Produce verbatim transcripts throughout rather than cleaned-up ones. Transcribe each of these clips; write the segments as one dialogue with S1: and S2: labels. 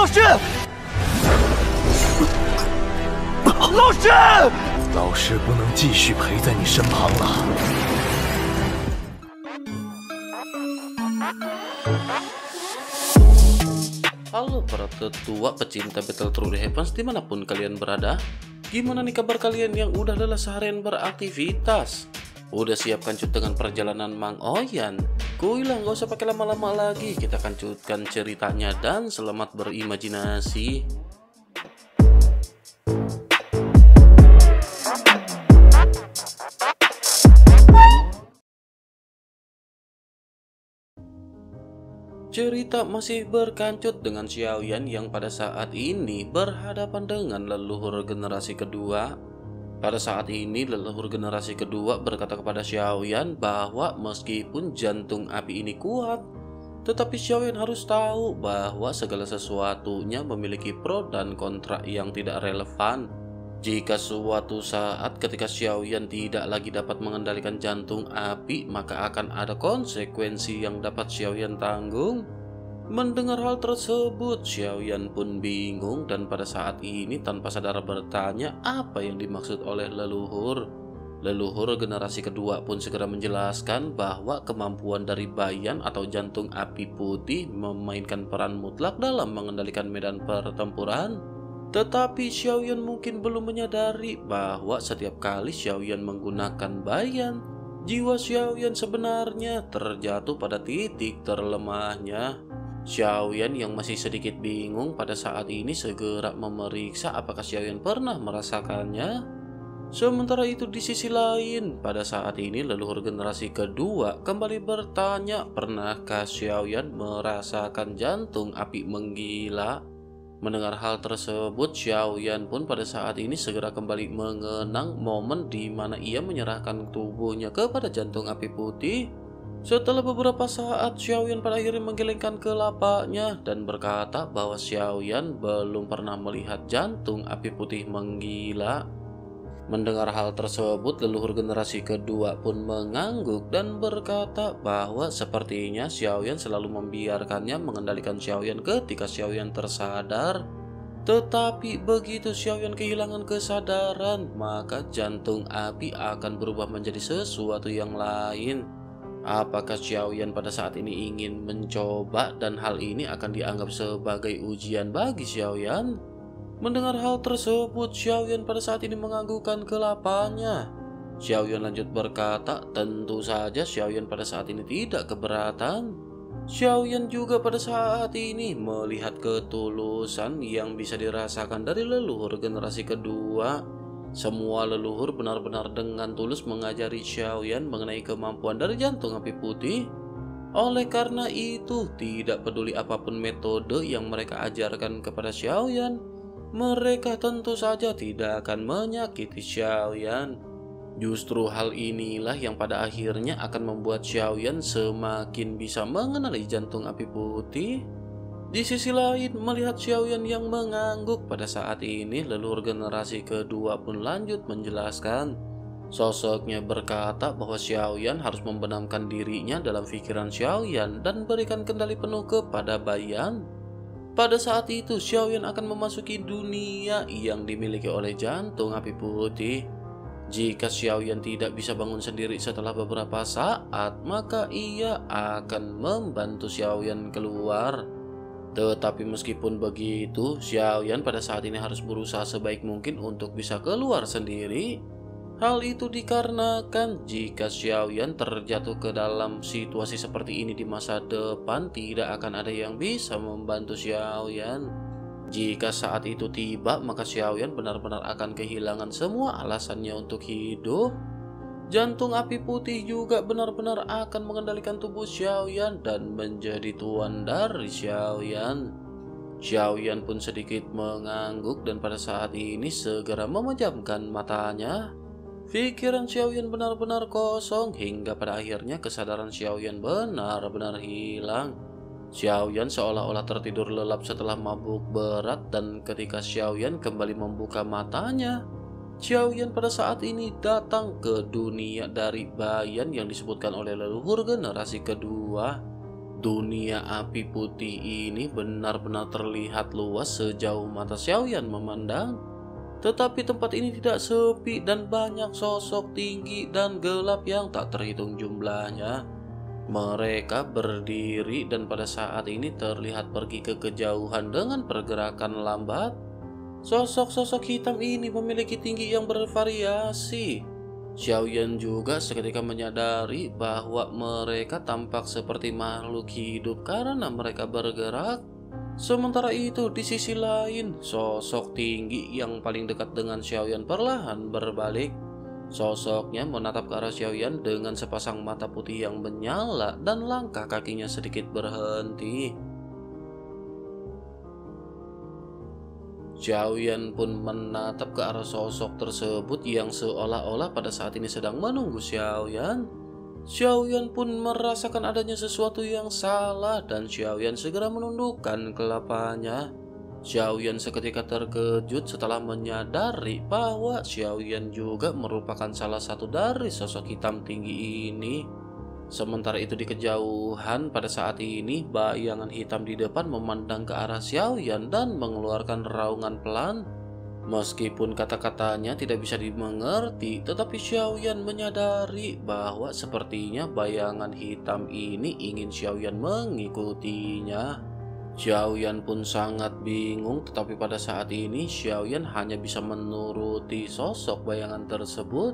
S1: 师，老师，
S2: 老师不能继续陪在你身旁了。
S3: Halo para tetua pecinta Battle Through the Heavens dimanapun kalian berada. Gimana nih kabar kalian yang udah lelah seharian beraktivitas? Udah siap kancut dengan perjalanan Mang Oyan? Kuilah gak usah pakai lama-lama lagi, kita kancutkan ceritanya dan selamat berimajinasi. Cerita masih berkancut dengan Xiaoyan yang pada saat ini berhadapan dengan leluhur generasi kedua. Pada saat ini leluhur generasi kedua berkata kepada Xiaoyan bahwa meskipun jantung api ini kuat, tetapi Xiaoyan harus tahu bahwa segala sesuatunya memiliki pro dan kontra yang tidak relevan. Jika suatu saat ketika Xiaoyan tidak lagi dapat mengendalikan jantung api, maka akan ada konsekuensi yang dapat Xiaoyan tanggung. Mendengar hal tersebut, Xiaoyan pun bingung dan pada saat ini tanpa sadar bertanya apa yang dimaksud oleh leluhur. Leluhur generasi kedua pun segera menjelaskan bahwa kemampuan dari Bayan atau jantung api putih memainkan peran mutlak dalam mengendalikan medan pertempuran. Tetapi Xiaoyan mungkin belum menyadari bahwa setiap kali Xiaoyan menggunakan Bayan, jiwa Xiaoyan sebenarnya terjatuh pada titik terlemahnya. Xiaoyan yang masih sedikit bingung pada saat ini segera memeriksa apakah Xiaoyan pernah merasakannya. Sementara itu di sisi lain, pada saat ini leluhur generasi kedua kembali bertanya, pernahkah Xiaoyan merasakan jantung api menggila? Mendengar hal tersebut, Xiaoyan pun pada saat ini segera kembali mengenang momen di mana ia menyerahkan tubuhnya kepada jantung api putih. Setelah beberapa saat, Xiaoyan pada akhirnya menggelengkan kelapanya dan berkata bahwa Xiaoyan belum pernah melihat jantung api putih menggila. Mendengar hal tersebut, leluhur generasi kedua pun mengangguk dan berkata bahwa sepertinya Xiaoyan selalu membiarkannya mengendalikan Xiaoyan ketika Xiaoyan tersadar. Tetapi begitu Xiaoyan kehilangan kesadaran, maka jantung api akan berubah menjadi sesuatu yang lain. Apakah Xiaoyan pada saat ini ingin mencoba dan hal ini akan dianggap sebagai ujian bagi Xiaoyan? Mendengar hal tersebut, Xiaoyan pada saat ini menganggukkan kelapanya. Xiaoyan lanjut berkata, tentu saja Xiaoyan pada saat ini tidak keberatan. Xiaoyan juga pada saat ini melihat ketulusan yang bisa dirasakan dari leluhur generasi kedua. Semua leluhur benar-benar dengan tulus mengajari Xiaoyan mengenai kemampuan dari jantung api putih. Oleh karena itu, tidak peduli apapun metode yang mereka ajarkan kepada Xiaoyan, mereka tentu saja tidak akan menyakiti Xiaoyan. Justru hal inilah yang pada akhirnya akan membuat Xiaoyan semakin bisa mengenali jantung api putih. Di sisi lain, melihat Xiaoyan yang mengangguk pada saat ini, leluhur generasi kedua pun lanjut menjelaskan. Sosoknya berkata bahwa Xiaoyan harus membenamkan dirinya dalam pikiran Xiaoyan dan berikan kendali penuh kepada Bayan. Pada saat itu, Xiaoyan akan memasuki dunia yang dimiliki oleh jantung api putih. Jika Xiaoyan tidak bisa bangun sendiri setelah beberapa saat, maka ia akan membantu Xiaoyan keluar. Tetapi meskipun begitu, Xiaoyan pada saat ini harus berusaha sebaik mungkin untuk bisa keluar sendiri. Hal itu dikarenakan jika Xiaoyan terjatuh ke dalam situasi seperti ini di masa depan, tidak akan ada yang bisa membantu Xiaoyan. Jika saat itu tiba, maka Xiaoyan benar-benar akan kehilangan semua alasannya untuk hidup. Jantung api putih juga benar-benar akan mengendalikan tubuh Xiaoyan dan menjadi tuan dari Xiaoyan. Xiaoyan pun sedikit mengangguk dan pada saat ini segera memejamkan matanya. Pikiran Xiaoyan benar-benar kosong hingga pada akhirnya kesadaran Xiaoyan benar-benar hilang. Xiaoyan seolah-olah tertidur lelap setelah mabuk berat dan ketika Xiaoyan kembali membuka matanya, Xiaoyan pada saat ini datang ke dunia dari Bayan yang disebutkan oleh leluhur generasi kedua. Dunia api putih ini benar-benar terlihat luas sejauh mata Xiaoyan memandang. Tetapi tempat ini tidak sepi dan banyak sosok tinggi dan gelap yang tak terhitung jumlahnya. Mereka berdiri dan pada saat ini terlihat pergi ke kejauhan dengan pergerakan lambat. Sosok-sosok hitam ini memiliki tinggi yang bervariasi. Xiaoyan juga seketika menyadari bahwa mereka tampak seperti makhluk hidup karena mereka bergerak. Sementara itu di sisi lain, sosok tinggi yang paling dekat dengan Xiaoyan perlahan berbalik. Sosoknya menatap ke arah Xiaoyan dengan sepasang mata putih yang menyala dan langkah kakinya sedikit berhenti. Xiaoyan pun menatap ke arah sosok tersebut yang seolah-olah pada saat ini sedang menunggu Xiaoyan. Xiaoyan pun merasakan adanya sesuatu yang salah dan Xiaoyan segera menundukkan kelapanya. Xiaoyan seketika terkejut setelah menyadari bahwa Xiaoyan juga merupakan salah satu dari sosok hitam tinggi ini. Sementara itu di kejauhan pada saat ini bayangan hitam di depan memandang ke arah Xiaoyan dan mengeluarkan raungan pelan. Meskipun kata-katanya tidak bisa dimengerti, tetapi Xiaoyan menyadari bahwa sepertinya bayangan hitam ini ingin Xiaoyan mengikutinya. Xiaoyan pun sangat bingung, tetapi pada saat ini Xiaoyan hanya bisa menuruti sosok bayangan tersebut.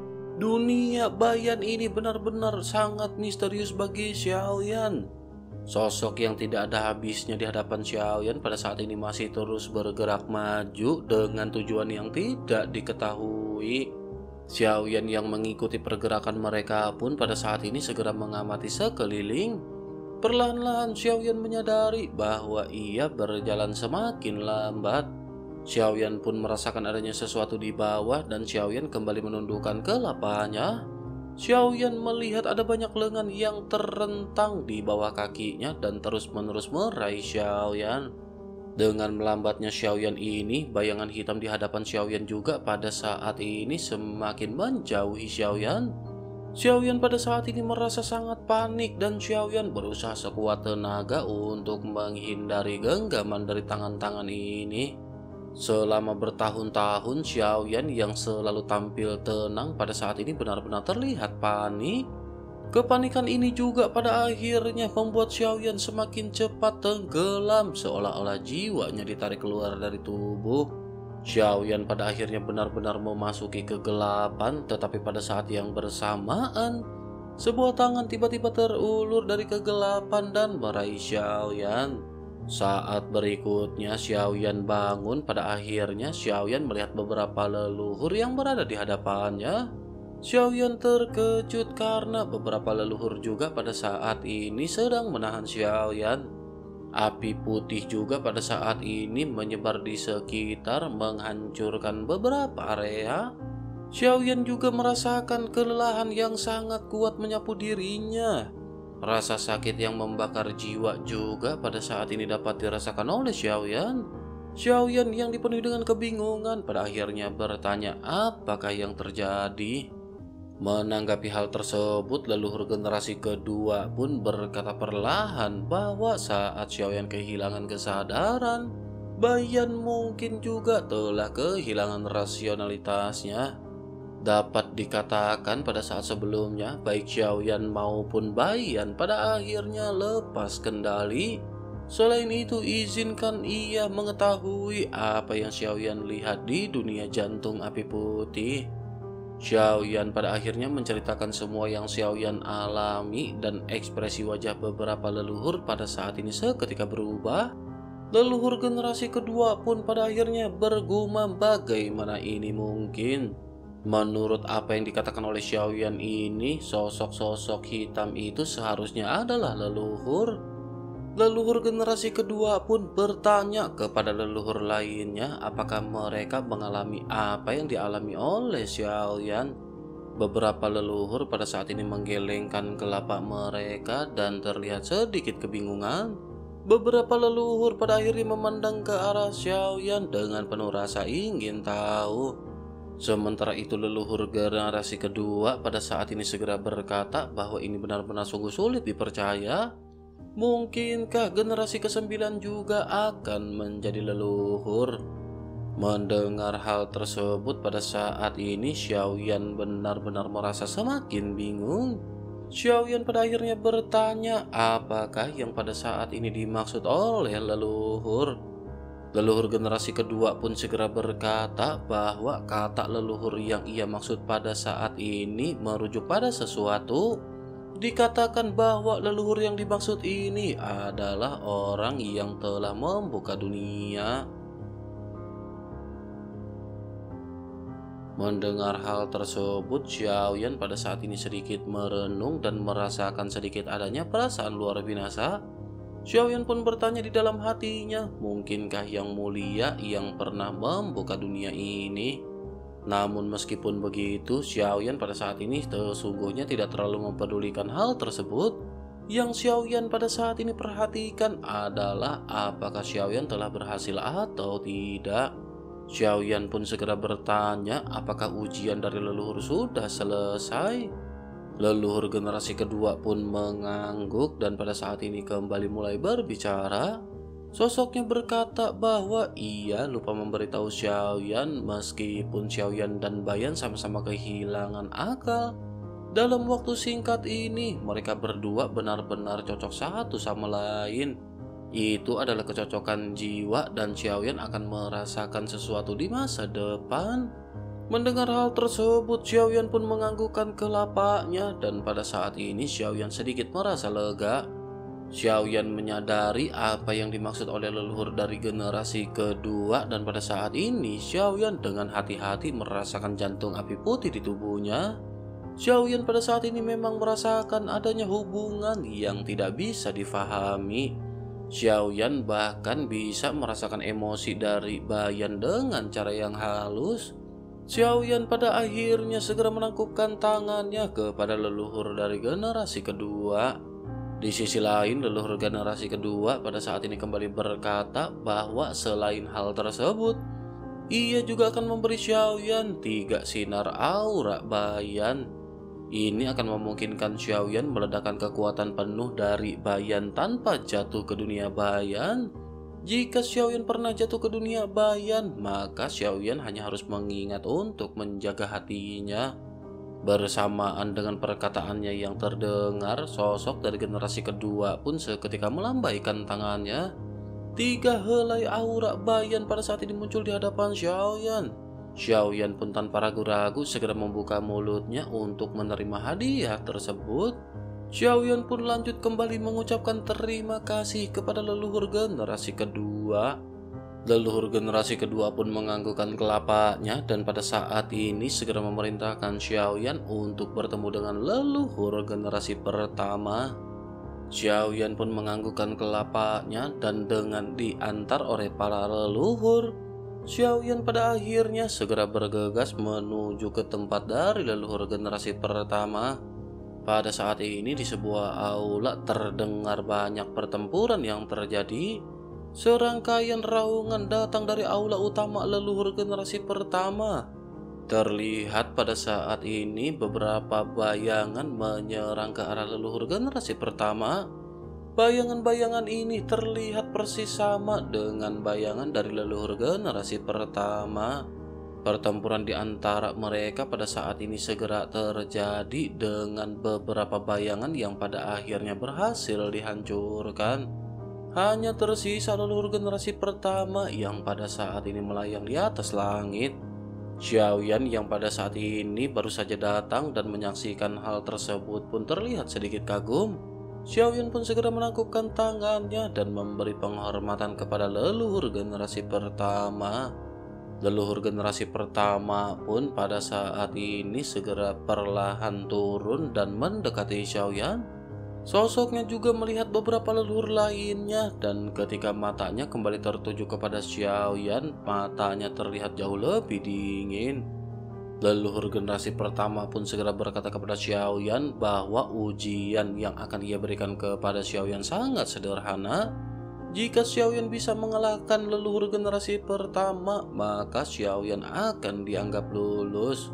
S3: Dunia bayan ini benar-benar sangat misterius bagi Xiaoyan. Sosok yang tidak ada habisnya di hadapan Xiaoyan pada saat ini masih terus bergerak maju dengan tujuan yang tidak diketahui. Xiaoyan yang mengikuti pergerakan mereka pun pada saat ini segera mengamati sekeliling. Perlahan-lahan Xiaoyan menyadari bahwa ia berjalan semakin lambat. Xiaoyan pun merasakan adanya sesuatu di bawah dan Xiaoyan kembali menundukkan kelapanya. Xiaoyan melihat ada banyak lengan yang terentang di bawah kakinya dan terus-menerus meraih Xiaoyan. Dengan melambatnya Xiaoyan ini, bayangan hitam di hadapan Xiaoyan juga pada saat ini semakin menjauhi Xiaoyan. Xiaoyan pada saat ini merasa sangat panik dan Xiaoyan berusaha sekuat tenaga untuk menghindari genggaman dari tangan-tangan ini. Selama bertahun-tahun Xiaoyan yang selalu tampil tenang pada saat ini benar-benar terlihat panik. Kepanikan ini juga pada akhirnya membuat Xiaoyan semakin cepat tenggelam seolah-olah jiwanya ditarik keluar dari tubuh. Xiaoyan pada akhirnya benar-benar memasuki kegelapan, tetapi pada saat yang bersamaan sebuah tangan tiba-tiba terulur dari kegelapan dan meraih Xiaoyan. Saat berikutnya Xiaoyan bangun, pada akhirnya Xiaoyan melihat beberapa leluhur yang berada di hadapannya. Xiaoyan terkejut karena beberapa leluhur juga pada saat ini sedang menahan Xiaoyan. Api putih juga pada saat ini menyebar di sekitar menghancurkan beberapa area. Xiaoyan juga merasakan kelelahan yang sangat kuat menyapu dirinya. Rasa sakit yang membakar jiwa juga pada saat ini dapat dirasakan oleh Xiaoyan. Xiaoyan yang dipenuhi dengan kebingungan pada akhirnya bertanya apakah yang terjadi. Menanggapi hal tersebut, leluhur generasi kedua pun berkata perlahan bahwa saat Xiaoyan kehilangan kesadaran, Bayan mungkin juga telah kehilangan rasionalitasnya. Dapat dikatakan pada saat sebelumnya, baik Xiaoyan maupun Bayan pada akhirnya lepas kendali. Selain itu, izinkan ia mengetahui apa yang Xiaoyan lihat di dunia jantung api putih. Xiaoyan pada akhirnya menceritakan semua yang Xiaoyan alami dan ekspresi wajah beberapa leluhur pada saat ini seketika berubah. Leluhur generasi kedua pun pada akhirnya bergumam bagaimana ini mungkin. Menurut apa yang dikatakan oleh Xiaoyan ini, sosok-sosok hitam itu seharusnya adalah leluhur. Leluhur generasi kedua pun bertanya kepada leluhur lainnya apakah mereka mengalami apa yang dialami oleh Xiaoyan. Beberapa leluhur pada saat ini menggelengkan kelopak mereka dan terlihat sedikit kebingungan. Beberapa leluhur pada akhirnya memandang ke arah Xiaoyan dengan penuh rasa ingin tahu. Sementara itu leluhur generasi kedua pada saat ini segera berkata bahwa ini benar-benar sungguh sulit dipercaya. Mungkinkah generasi kesembilan juga akan menjadi leluhur? Mendengar hal tersebut pada saat ini, Xiaoyan benar-benar merasa semakin bingung. Xiaoyan pada akhirnya bertanya apakah yang pada saat ini dimaksud oleh leluhur. Leluhur generasi kedua pun segera berkata bahwa kata leluhur yang ia maksud pada saat ini merujuk pada sesuatu. Dikatakan bahwa leluhur yang dimaksud ini adalah orang yang telah membuka dunia. Mendengar hal tersebut, Xiaoyan pada saat ini sedikit merenung dan merasakan sedikit adanya perasaan luar biasa. Xiaoyan pun bertanya di dalam hatinya, mungkinkah yang mulia yang pernah membuka dunia ini? Namun meskipun begitu, Xiaoyan pada saat ini sesungguhnya tidak terlalu mempedulikan hal tersebut. Yang Xiaoyan pada saat ini perhatikan adalah apakah Xiaoyan telah berhasil atau tidak. Xiaoyan pun segera bertanya apakah ujian dari leluhur sudah selesai. Leluhur generasi kedua pun mengangguk dan pada saat ini kembali mulai berbicara. Sosoknya berkata bahwa ia lupa memberitahu Xiaoyan meskipun Xiaoyan dan Bayan sama-sama kehilangan akal. Dalam waktu singkat ini mereka berdua benar-benar cocok satu sama lain. Itu adalah kecocokan jiwa dan Xiaoyan akan merasakan sesuatu di masa depan. Mendengar hal tersebut, Xiaoyan pun menganggukkan kelapanya dan pada saat ini Xiaoyan sedikit merasa lega. Xiaoyan menyadari apa yang dimaksud oleh leluhur dari generasi kedua dan pada saat ini Xiaoyan dengan hati-hati merasakan jantung api putih di tubuhnya. Xiaoyan pada saat ini memang merasakan adanya hubungan yang tidak bisa difahami. Xiaoyan bahkan bisa merasakan emosi dari Bayan dengan cara yang halus. Xiaoyan pada akhirnya segera menangkupkan tangannya kepada leluhur dari generasi kedua. Di sisi lain, leluhur generasi kedua pada saat ini kembali berkata bahwa selain hal tersebut, ia juga akan memberi Xiaoyan tiga sinar aura Bayan. Ini akan memungkinkan Xiaoyan meledakkan kekuatan penuh dari Bayan tanpa jatuh ke dunia Bayan. Jika Xiaoyan pernah jatuh ke dunia Bayan, maka Xiaoyan hanya harus mengingat untuk menjaga hatinya. Bersamaan dengan perkataannya yang terdengar, sosok dari generasi kedua pun seketika melambaikan tangannya. Tiga helai aura Bayan pada saat ini muncul di hadapan Xiaoyan. Xiaoyan pun tanpa ragu-ragu segera membuka mulutnya untuk menerima hadiah tersebut. Xiaoyan pun lanjut kembali mengucapkan terima kasih kepada leluhur generasi kedua. Leluhur generasi kedua pun menganggukkan kelapanya dan pada saat ini segera memerintahkan Xiaoyan untuk bertemu dengan leluhur generasi pertama. Xiaoyan pun menganggukkan kelapanya dan dengan diantar oleh para leluhur, Xiaoyan pada akhirnya segera bergegas menuju ke tempat dari leluhur generasi pertama. Pada saat ini di sebuah aula terdengar banyak pertempuran yang terjadi. Serangkaian raungan datang dari aula utama leluhur generasi pertama. Terlihat pada saat ini beberapa bayangan menyerang ke arah leluhur generasi pertama. Bayangan-bayangan ini terlihat persis sama dengan bayangan dari leluhur generasi pertama. Pertempuran di antara mereka pada saat ini segera terjadi dengan beberapa bayangan yang pada akhirnya berhasil dihancurkan. Hanya tersisa leluhur generasi pertama yang pada saat ini melayang di atas langit. Xiaoyan yang pada saat ini baru saja datang dan menyaksikan hal tersebut pun terlihat sedikit kagum. Xiaoyan pun segera menangkupkan tangannya dan memberi penghormatan kepada leluhur generasi pertama. Leluhur generasi pertama pun pada saat ini segera perlahan turun dan mendekati Xiaoyan. Sosoknya juga melihat beberapa leluhur lainnya dan ketika matanya kembali tertuju kepada Xiaoyan, matanya terlihat jauh lebih dingin. Leluhur generasi pertama pun segera berkata kepada Xiaoyan bahwa ujian yang akan ia berikan kepada Xiaoyan sangat sederhana. Jika Xiaoyan bisa mengalahkan leluhur generasi pertama, maka Xiaoyan akan dianggap lulus.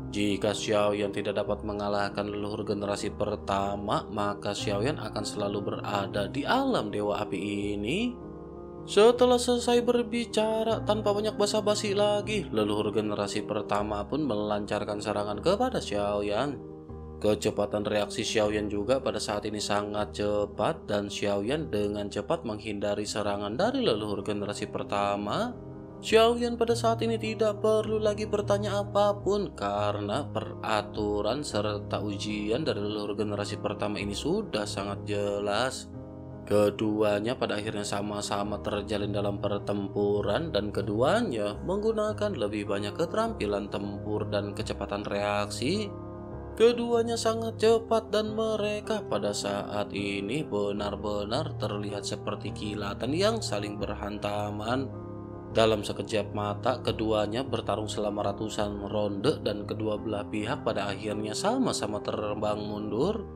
S3: Jika Xiaoyan tidak dapat mengalahkan leluhur generasi pertama, maka Xiaoyan akan selalu berada di alam Dewa Api ini. Setelah selesai berbicara tanpa banyak basa-basi lagi, leluhur generasi pertama pun melancarkan serangan kepada Xiaoyan. Kecepatan reaksi Xiaoyan juga pada saat ini sangat cepat, dan Xiaoyan dengan cepat menghindari serangan dari leluhur generasi pertama. Xiaoyan pada saat ini tidak perlu lagi bertanya apapun karena peraturan serta ujian dari leluhur generasi pertama ini sudah sangat jelas. Keduanya pada akhirnya sama-sama terjalin dalam pertempuran, dan keduanya menggunakan lebih banyak keterampilan tempur dan kecepatan reaksi. Keduanya sangat cepat dan mereka pada saat ini benar-benar terlihat seperti kilatan yang saling berhantaman. Dalam sekejap mata, keduanya bertarung selama ratusan ronde dan kedua belah pihak pada akhirnya sama-sama terbang mundur.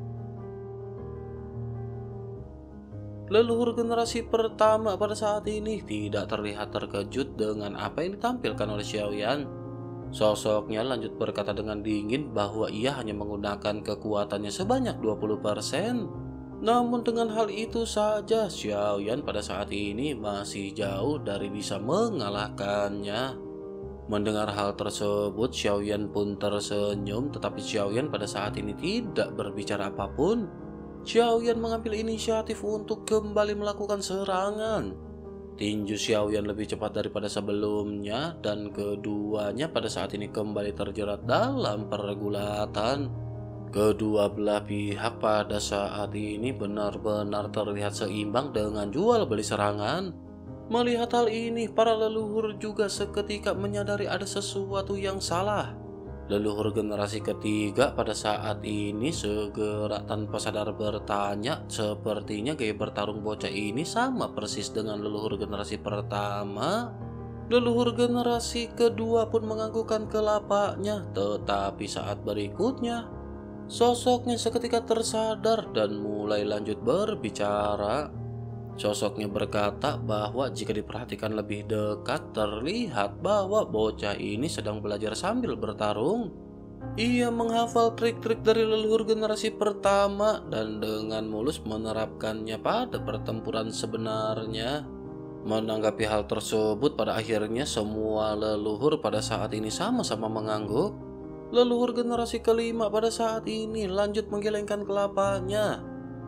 S3: Leluhur generasi pertama pada saat ini tidak terlihat terkejut dengan apa yang ditampilkan oleh Xiaoyan. Sosoknya lanjut berkata dengan dingin bahwa ia hanya menggunakan kekuatannya sebanyak dua puluh persen. Namun dengan hal itu saja, Xiaoyan pada saat ini masih jauh dari bisa mengalahkannya. Mendengar hal tersebut, Xiaoyan pun tersenyum, tetapi Xiaoyan pada saat ini tidak berbicara apapun. Xiaoyan mengambil inisiatif untuk kembali melakukan serangan. Tinju Xiaoyan lebih cepat daripada sebelumnya, dan keduanya pada saat ini kembali terjerat dalam pergulatan. Kedua belah pihak pada saat ini benar-benar terlihat seimbang dengan jual beli serangan. Melihat hal ini, para leluhur juga seketika menyadari ada sesuatu yang salah. Leluhur generasi ketiga pada saat ini segera tanpa sadar bertanya, sepertinya gaya bertarung bocah ini sama persis dengan leluhur generasi pertama. Leluhur generasi kedua pun menganggukkan kelapanya, tetapi saat berikutnya sosoknya seketika tersadar dan mulai lanjut berbicara. Sosoknya berkata bahwa jika diperhatikan lebih dekat, terlihat bahwa bocah ini sedang belajar sambil bertarung. Ia menghafal trik-trik dari leluhur generasi pertama dan dengan mulus menerapkannya pada pertempuran sebenarnya. Menanggapi hal tersebut, pada akhirnya semua leluhur pada saat ini sama-sama mengangguk. Leluhur generasi kelima pada saat ini lanjut menggelengkan kelapanya.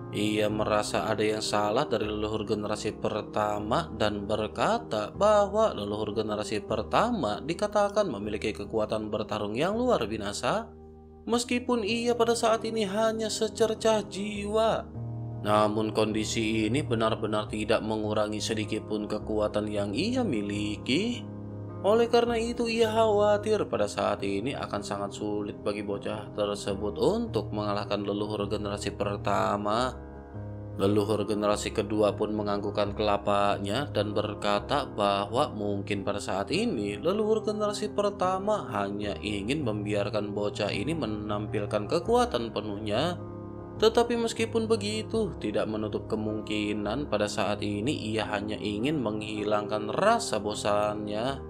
S3: Ia merasa ada yang salah dari leluhur generasi pertama dan berkata bahwa leluhur generasi pertama dikatakan memiliki kekuatan bertarung yang luar biasa, meskipun ia pada saat ini hanya secercah jiwa. Namun kondisi ini benar-benar tidak mengurangi sedikitpun kekuatan yang ia miliki. Oleh karena itu ia khawatir pada saat ini akan sangat sulit bagi bocah tersebut untuk mengalahkan leluhur generasi pertama. Leluhur generasi kedua pun menganggukkan kelapanya dan berkata bahwa mungkin pada saat ini leluhur generasi pertama hanya ingin membiarkan bocah ini menampilkan kekuatan penuhnya. Tetapi meskipun begitu, tidak menutup kemungkinan pada saat ini ia hanya ingin menghilangkan rasa bosannya.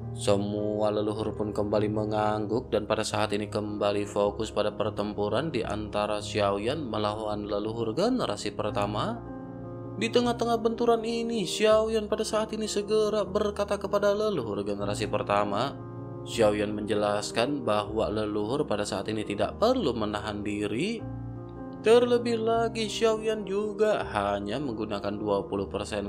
S3: Semua leluhur pun kembali mengangguk dan pada saat ini kembali fokus pada pertempuran di antara Xiaoyan melawan leluhur generasi pertama. Di tengah-tengah benturan ini, Xiaoyan pada saat ini segera berkata kepada leluhur generasi pertama. Xiaoyan menjelaskan bahwa leluhur pada saat ini tidak perlu menahan diri. Terlebih lagi, Xiaoyan juga hanya menggunakan dua puluh persen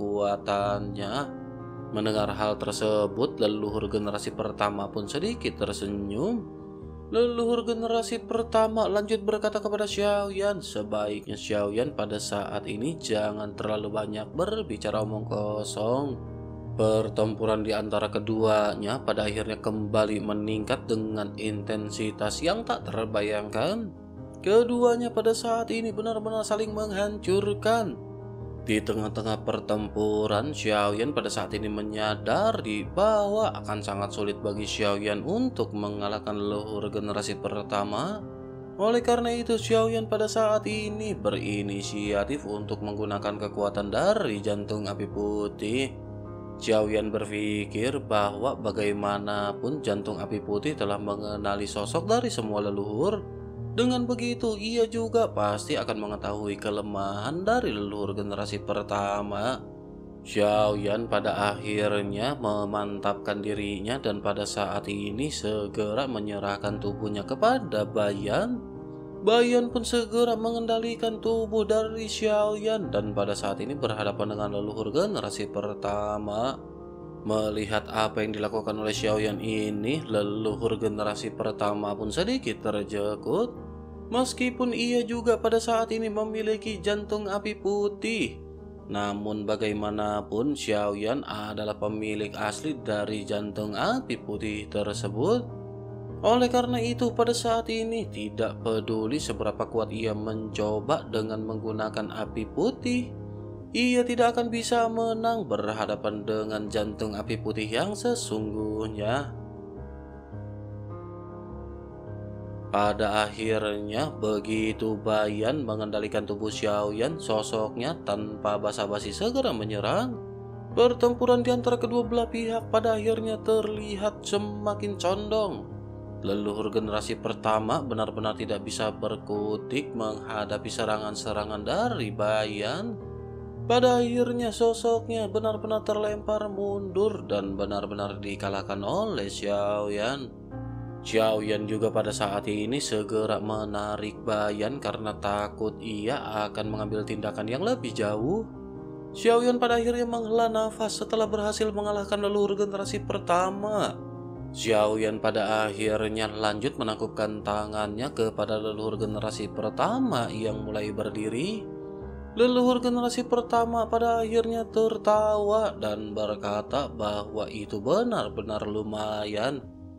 S3: kekuatannya. Mendengar hal tersebut, leluhur generasi pertama pun sedikit tersenyum. Leluhur generasi pertama lanjut berkata kepada Xiaoyan, sebaiknya Xiaoyan pada saat ini jangan terlalu banyak berbicara omong kosong. Pertempuran di antara keduanya pada akhirnya kembali meningkat dengan intensitas yang tak terbayangkan. Keduanya pada saat ini benar-benar saling menghancurkan. Di tengah-tengah pertempuran, Xiaoyan pada saat ini menyadari bahwa akan sangat sulit bagi Xiaoyan untuk mengalahkan leluhur generasi pertama. Oleh karena itu, Xiaoyan pada saat ini berinisiatif untuk menggunakan kekuatan dari jantung api putih. Xiaoyan berpikir bahwa bagaimanapun jantung api putih telah mengenali sosok dari semua leluhur. Dengan begitu, ia juga pasti akan mengetahui kelemahan dari leluhur generasi pertama. Xiaoyan pada akhirnya memantapkan dirinya dan pada saat ini segera menyerahkan tubuhnya kepada Bayan. Bayan pun segera mengendalikan tubuh dari Xiaoyan dan pada saat ini berhadapan dengan leluhur generasi pertama. Melihat apa yang dilakukan oleh Xiaoyan ini, leluhur generasi pertama pun sedikit terjekut. Meskipun ia juga pada saat ini memiliki jantung api putih, namun bagaimanapun Xiaoyan adalah pemilik asli dari jantung api putih tersebut. Oleh karena itu pada saat ini tidak peduli seberapa kuat ia mencoba dengan menggunakan api putih, ia tidak akan bisa menang berhadapan dengan jantung api putih yang sesungguhnya. Pada akhirnya begitu Bayan mengendalikan tubuh Xiaoyan, sosoknya tanpa basa-basi segera menyerang. Pertempuran di antara kedua belah pihak pada akhirnya terlihat semakin condong. Leluhur generasi pertama benar-benar tidak bisa berkutik menghadapi serangan-serangan dari Bayan. Pada akhirnya sosoknya benar-benar terlempar mundur dan benar-benar dikalahkan oleh Xiaoyan. Xiaoyan juga pada saat ini segera menarik Bayan karena takut ia akan mengambil tindakan yang lebih jauh. Xiaoyan pada akhirnya menghela nafas setelah berhasil mengalahkan leluhur generasi pertama. Xiaoyan pada akhirnya lanjut menangkupkan tangannya kepada leluhur generasi pertama yang mulai berdiri. Leluhur generasi pertama pada akhirnya tertawa dan berkata bahwa itu benar-benar lumayan.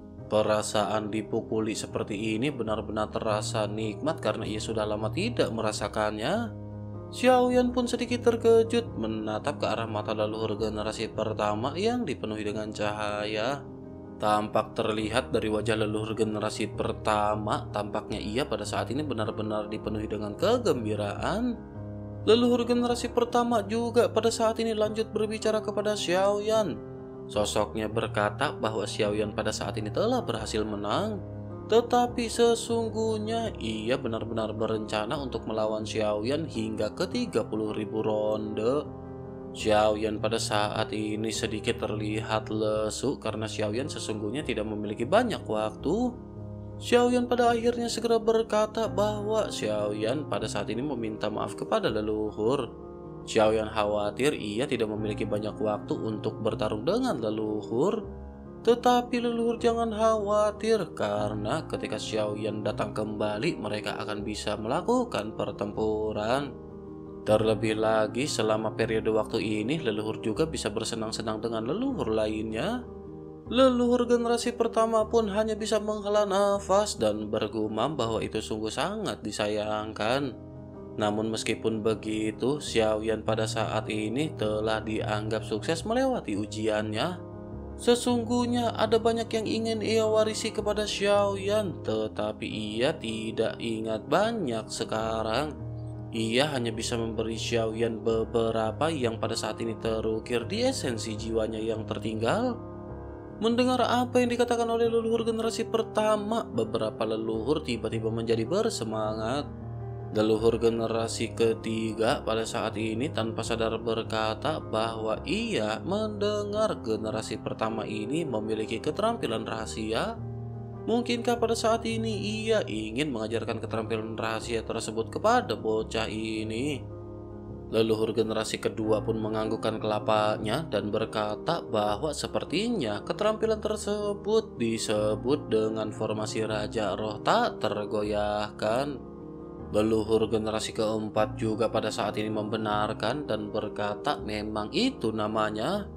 S3: Perasaan dipukuli seperti ini benar-benar terasa nikmat karena ia sudah lama tidak merasakannya. Xiaoyan pun sedikit terkejut menatap ke arah mata leluhur generasi pertama yang dipenuhi dengan cahaya. Tampak terlihat dari wajah leluhur generasi pertama, tampaknya ia pada saat ini benar-benar dipenuhi dengan kegembiraan. Leluhur generasi pertama juga pada saat ini lanjut berbicara kepada Xiaoyan. Sosoknya berkata bahwa Xiaoyan pada saat ini telah berhasil menang. Tetapi sesungguhnya ia benar-benar berencana untuk melawan Xiaoyan hingga ke tiga puluh ribu ronde. Xiaoyan pada saat ini sedikit terlihat lesu karena Xiaoyan sesungguhnya tidak memiliki banyak waktu. Xiaoyan pada akhirnya segera berkata bahwa Xiaoyan pada saat ini meminta maaf kepada leluhur. Xiaoyan khawatir ia tidak memiliki banyak waktu untuk bertarung dengan leluhur. Tetapi leluhur jangan khawatir karena ketika Xiaoyan datang kembali mereka akan bisa melakukan pertempuran. Terlebih lagi selama periode waktu ini leluhur juga bisa bersenang-senang dengan leluhur lainnya. Leluhur generasi pertama pun hanya bisa menghela nafas dan bergumam bahwa itu sungguh sangat disayangkan. Namun meskipun begitu, Xiaoyan pada saat ini telah dianggap sukses melewati ujiannya. Sesungguhnya ada banyak yang ingin ia warisi kepada Xiaoyan, tetapi ia tidak ingat banyak sekarang. Ia hanya bisa memberi Xiaoyan beberapa yang pada saat ini terukir di esensi jiwanya yang tertinggal. Mendengar apa yang dikatakan oleh leluhur generasi pertama, beberapa leluhur tiba-tiba menjadi bersemangat. Leluhur generasi ketiga pada saat ini tanpa sadar berkata bahwa ia mendengar generasi pertama ini memiliki keterampilan rahasia. Mungkinkah pada saat ini ia ingin mengajarkan keterampilan rahasia tersebut kepada bocah ini? Leluhur generasi kedua pun menganggukkan kelapanya dan berkata bahwa sepertinya keterampilan tersebut disebut dengan formasi Raja Roh tak tergoyahkan. Leluhur generasi keempat juga pada saat ini membenarkan dan berkata memang itu namanya.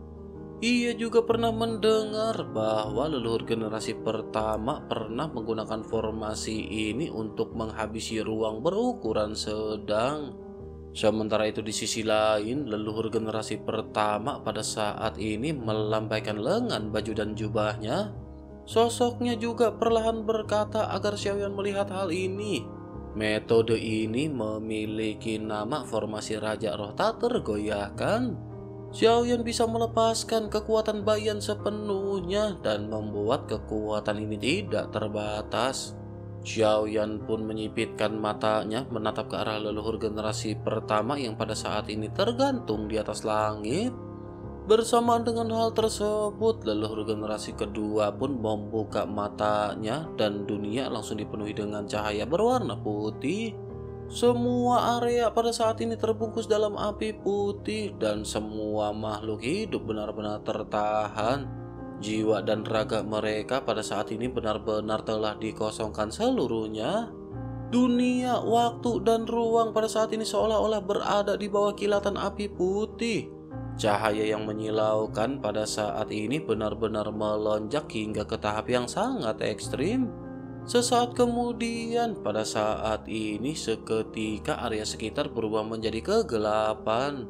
S3: Ia juga pernah mendengar bahwa leluhur generasi pertama pernah menggunakan formasi ini untuk menghabisi ruang berukuran sedang. Sementara itu di sisi lain, leluhur generasi pertama pada saat ini melambaikan lengan baju dan jubahnya. Sosoknya juga perlahan berkata agar Xiaoyan melihat hal ini. Metode ini memiliki nama formasi Raja Roh tak tergoyahkan. Xiaoyan bisa melepaskan kekuatan Bayan sepenuhnya dan membuat kekuatan ini tidak terbatas. Xiaoyan pun menyipitkan matanya menatap ke arah leluhur generasi pertama yang pada saat ini tergantung di atas langit. Bersamaan dengan hal tersebut, leluhur generasi kedua pun membuka matanya dan dunia langsung dipenuhi dengan cahaya berwarna putih. Semua area pada saat ini terbungkus dalam api putih dan semua makhluk hidup benar-benar tertahan. Jiwa dan raga mereka pada saat ini benar-benar telah dikosongkan seluruhnya. Dunia, waktu, dan ruang pada saat ini seolah-olah berada di bawah kilatan api putih. Cahaya yang menyilaukan pada saat ini benar-benar melonjak hingga ke tahap yang sangat ekstrim. Sesaat kemudian, pada saat ini seketika area sekitar berubah menjadi kegelapan.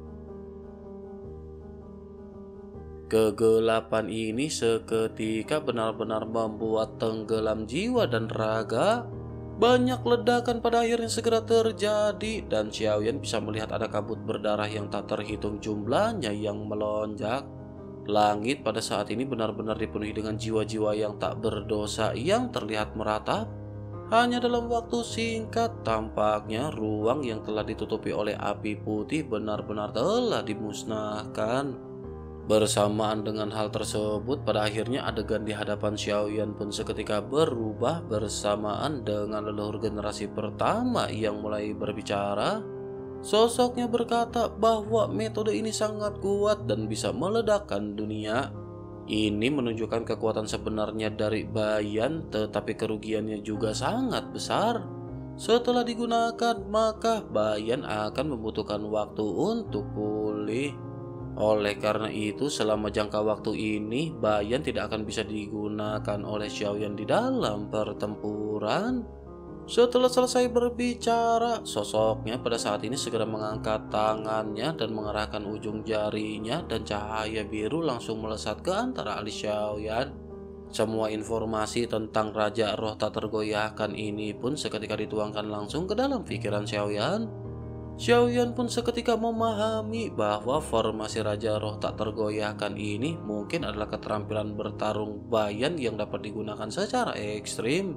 S3: Kegelapan ini seketika benar-benar membuat tenggelam jiwa dan raga. Banyak ledakan pada akhirnya segera terjadi dan Xiaoyan bisa melihat ada kabut berdarah yang tak terhitung jumlahnya yang melonjak. Langit pada saat ini benar-benar dipenuhi dengan jiwa-jiwa yang tak berdosa yang terlihat meratap. Hanya dalam waktu singkat tampaknya ruang yang telah ditutupi oleh api putih benar-benar telah dimusnahkan. Bersamaan dengan hal tersebut, pada akhirnya adegan di hadapan Xiaoyan pun seketika berubah bersamaan dengan leluhur generasi pertama yang mulai berbicara. Sosoknya berkata bahwa metode ini sangat kuat dan bisa meledakkan dunia. Ini menunjukkan kekuatan sebenarnya dari Bayan, tetapi kerugiannya juga sangat besar. Setelah digunakan, maka Bayan akan membutuhkan waktu untuk pulih. Oleh karena itu, selama jangka waktu ini, Bayan tidak akan bisa digunakan oleh Xiaoyan di dalam pertempuran. Setelah selesai berbicara, sosoknya pada saat ini segera mengangkat tangannya dan mengerahkan ujung jarinya dan cahaya biru langsung melesat ke antara alis Xiaoyan. Semua informasi tentang Raja Roh tak tergoyahkan ini pun seketika dituangkan langsung ke dalam pikiran Xiaoyan. Xiaoyan pun seketika memahami bahwa formasi Raja Roh tak tergoyahkan ini mungkin adalah keterampilan bertarung Bayan yang dapat digunakan secara ekstrim.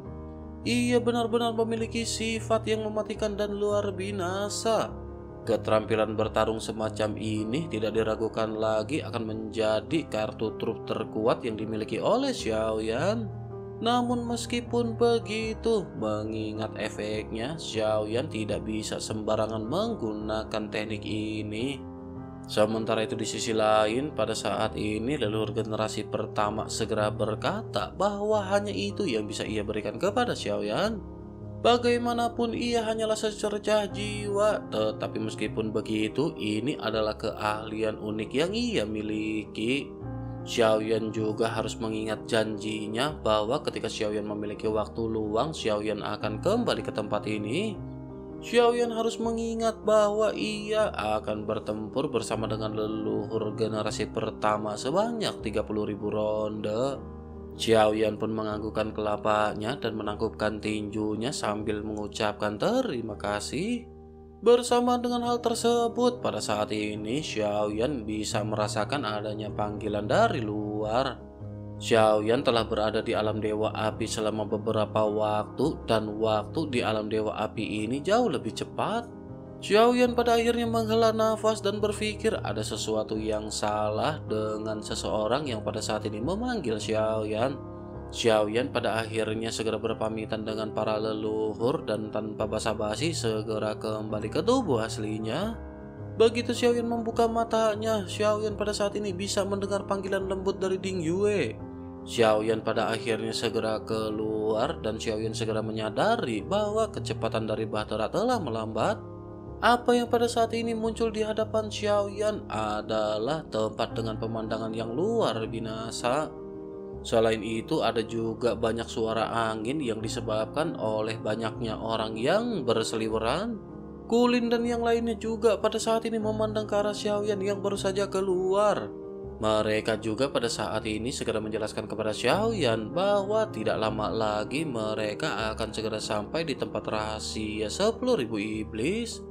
S3: Ia benar-benar memiliki sifat yang mematikan dan luar binasa. Keterampilan bertarung semacam ini tidak diragukan lagi akan menjadi kartu truf terkuat yang dimiliki oleh Xiaoyan. Namun meskipun begitu, mengingat efeknya, Xiaoyan tidak bisa sembarangan menggunakan teknik ini. Sementara itu di sisi lain, pada saat ini leluhur generasi pertama segera berkata bahwa hanya itu yang bisa ia berikan kepada Xiaoyan. Bagaimanapun ia hanyalah secercah jiwa, tetapi meskipun begitu, ini adalah keahlian unik yang ia miliki. Xiaoyan juga harus mengingat janjinya bahwa ketika Xiaoyan memiliki waktu luang, Xiaoyan akan kembali ke tempat ini. Xiaoyan harus mengingat bahwa ia akan bertempur bersama dengan leluhur generasi pertama sebanyak tiga puluh ribu ronde. Xiaoyan pun menganggukkan kelapanya dan menangkupkan tinjunya sambil mengucapkan terima kasih. Bersamaan dengan hal tersebut, pada saat ini Xiaoyan bisa merasakan adanya panggilan dari luar. Xiaoyan telah berada di alam Dewa Api selama beberapa waktu dan waktu di alam Dewa Api ini jauh lebih cepat. Xiaoyan pada akhirnya menghela nafas dan berpikir ada sesuatu yang salah dengan seseorang yang pada saat ini memanggil Xiaoyan. Xiaoyan pada akhirnya segera berpamitan dengan para leluhur dan tanpa basa-basi segera kembali ke tubuh aslinya. Begitu Xiaoyan membuka matanya, Xiaoyan pada saat ini bisa mendengar panggilan lembut dari Ding Yue. Xiaoyan pada akhirnya segera keluar dan Xiaoyan segera menyadari bahwa kecepatan dari Bahtera telah melambat. Apa yang pada saat ini muncul di hadapan Xiaoyan adalah tempat dengan pemandangan yang luar binasa. Selain itu, ada juga banyak suara angin yang disebabkan oleh banyaknya orang yang berseliweran. Kulin dan yang lainnya juga pada saat ini memandang ke arah Xiaoyan yang baru saja keluar. Mereka juga pada saat ini segera menjelaskan kepada Xiaoyan bahwa tidak lama lagi mereka akan segera sampai di tempat rahasia sepuluh ribu iblis.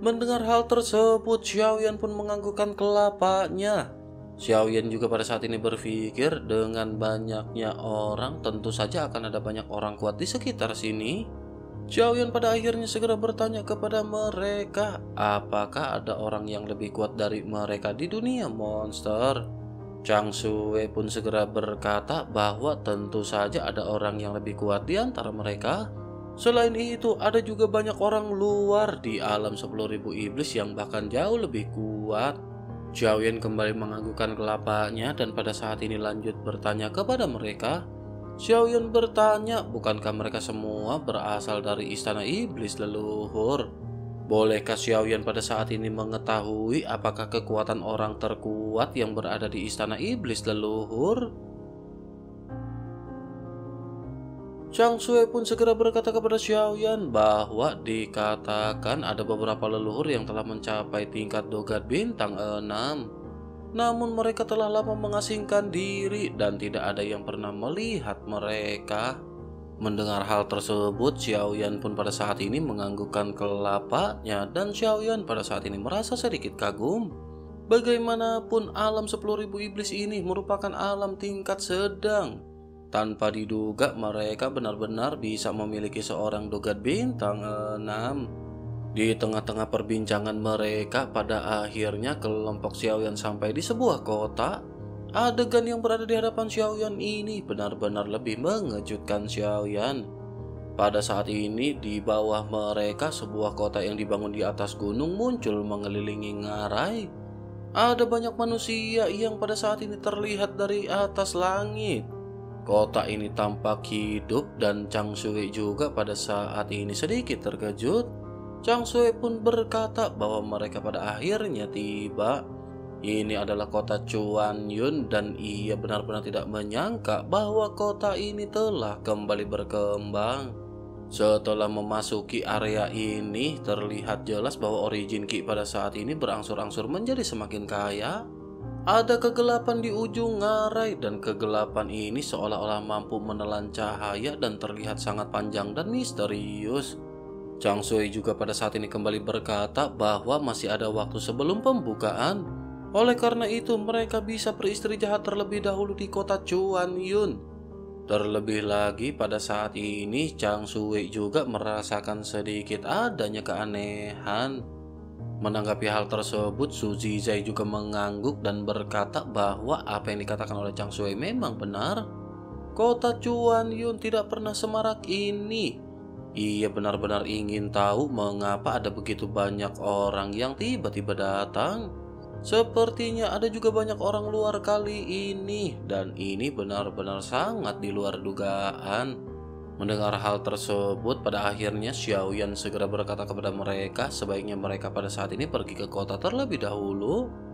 S3: Mendengar hal tersebut, Xiaoyan pun menganggukkan kelapanya. Xiaoyan juga pada saat ini berpikir, dengan banyaknya orang tentu saja akan ada banyak orang kuat di sekitar sini. Xiaoyan pada akhirnya segera bertanya kepada mereka, apakah ada orang yang lebih kuat dari mereka di dunia monster? Chang Sui pun segera berkata bahwa tentu saja ada orang yang lebih kuat di antara mereka. Selain itu, ada juga banyak orang luar di alam sepuluh ribu iblis yang bahkan jauh lebih kuat. Xiaoyan kembali menganggukkan kelapanya dan pada saat ini lanjut bertanya kepada mereka. Xiaoyan bertanya, bukankah mereka semua berasal dari istana iblis leluhur? Bolehkah Xiaoyan pada saat ini mengetahui apakah kekuatan orang terkuat yang berada di istana iblis leluhur? Chang Sui pun segera berkata kepada Xiaoyan bahwa dikatakan ada beberapa leluhur yang telah mencapai tingkat dogat bintang enam. Namun mereka telah lama mengasingkan diri dan tidak ada yang pernah melihat mereka. Mendengar hal tersebut, Xiaoyan pun pada saat ini menganggukkan kelapanya dan Xiaoyan pada saat ini merasa sedikit kagum. Bagaimanapun alam sepuluh ribu iblis ini merupakan alam tingkat sedang. Tanpa diduga mereka benar-benar bisa memiliki seorang dogat bintang enam. Di tengah-tengah perbincangan mereka, pada akhirnya kelompok Xiaoyan sampai di sebuah kota. Adegan yang berada di hadapan Xiaoyan ini benar-benar lebih mengejutkan Xiaoyan. Pada saat ini di bawah mereka sebuah kota yang dibangun di atas gunung muncul mengelilingi ngarai. Ada banyak manusia yang pada saat ini terlihat dari atas langit. Kota ini tampak hidup dan Chang Sui juga pada saat ini sedikit terkejut. Chang Sui pun berkata bahwa mereka pada akhirnya tiba. Ini adalah kota Chuan Yun dan ia benar-benar tidak menyangka bahwa kota ini telah kembali berkembang. Setelah memasuki area ini, terlihat jelas bahwa origin Qi pada saat ini berangsur-angsur menjadi semakin kaya. Ada kegelapan di ujung ngarai dan kegelapan ini seolah-olah mampu menelan cahaya dan terlihat sangat panjang dan misterius. Chang Sui juga pada saat ini kembali berkata bahwa masih ada waktu sebelum pembukaan. Oleh karena itu mereka bisa beristirahat terlebih dahulu di kota Chuan Yun. Terlebih lagi pada saat ini Chang Sui juga merasakan sedikit adanya keanehan. Menanggapi hal tersebut, Su Zizai juga mengangguk dan berkata bahwa apa yang dikatakan oleh Chang Sui memang benar. Kota Chuan Yun tidak pernah semarak ini. Ia benar-benar ingin tahu mengapa ada begitu banyak orang yang tiba-tiba datang. Sepertinya ada juga banyak orang luar kali ini dan ini benar-benar sangat di luar dugaan. Mendengar hal tersebut, pada akhirnya Xiaoyan segera berkata kepada mereka sebaiknya mereka pada saat ini pergi ke kota terlebih dahulu.